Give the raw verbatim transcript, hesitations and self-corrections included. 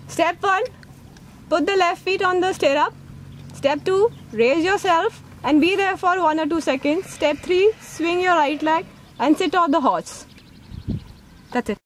Step one, put the left feet on the stirrup. Step two, raise yourself and be there for one or two seconds. Step three, swing your right leg and sit on the horse. That's it.